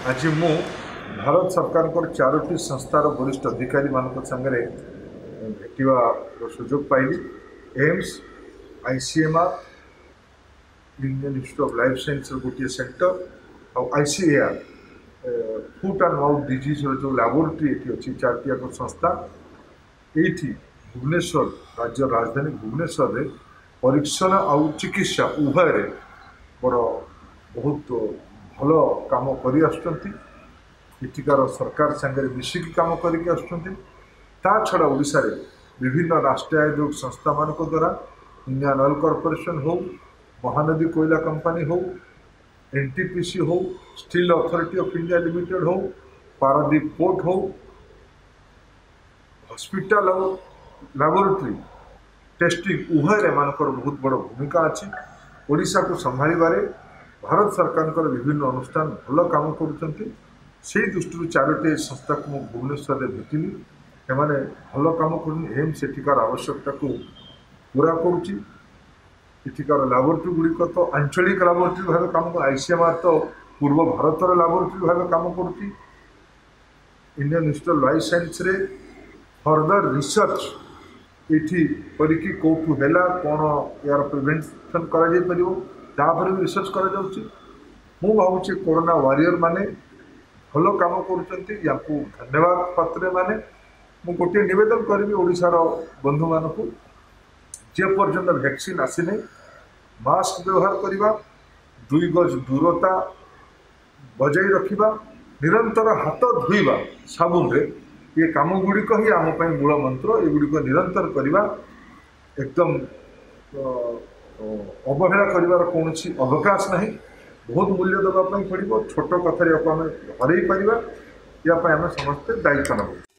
आज मु भारत सरकार को चारोटी संस्थार वरिष्ठ अधिकारी मान सागर भेटा सुजोग पाइली। AIIMS, ICMR, Indian Institute of Life Science गोटे सेंटर और ICAR foot and mouth disease जो लैबोरेटरी ये अच्छी चारोटी संस्था ये भुवनेश्वर राज्य राजधानी भुवनेश्वर में परीक्षण आउ चिकित्सा उभय बड़ बहुत भल कम कर सरकार सागर मिसिकी कम कर छड़ा ओडिशा रे विभिन्न राष्ट्रीय संस्था मान द्वारा इंडियन ऑयल कॉर्पोरेशन हो, महानदी कोयला कंपनी हो, एनटीपीसी हो, Steel Authority of India Limited हो, पारादीप पोर्ट हो, हॉस्पिटल और लैबोरेटरी टेस्टिंग उभय मानकर बहुत बड़ भूमिका अच्छी। ओडिशा को संभाळिबारे भारत सरकार विभिन्न अनुष्ठान भल काम कर दृष्टि चारोटी संस्था को मुझे भुवनेश्वर में भेटिली। एमाने भल काम कर एम्स एठिकार आवश्यकता को पूरा करुच्चिकार लैबोरेटरी गुड़िक तो आंचलिक लैबोरेटरी भाव काम कर, आईसीएमआर तो पूर्व भारतर लैबोरेटरी भाव काम कर, Indian Institute of Life Science रे फर्दर रिसर्च ये करिकी कौटू है कौन यार प्रिवेंशन कर रिसर्च कर भावुँ कोरोना वारियर माने भल काम कर धन्यवाद पात्र माने। मु गोटे निवेदन करी ओडिशार बंधु मान को जे पर्यंत वैक्सीन आसीने मास्क व्यवहार करवा, 2 गज दूरता बजाई रखा, निरंतर हाथ धोइबा साबुन रे ये काम गुड़िक ही आम मूल मंत्र। एगुड़िक निरंतर करवा, एकदम अवहेला कर कौन अवकाश नहीं। बहुत मूल्य देवाई पड़ो, छोट कथार आम हरई पार, या आम समस्ते दायित्व नब।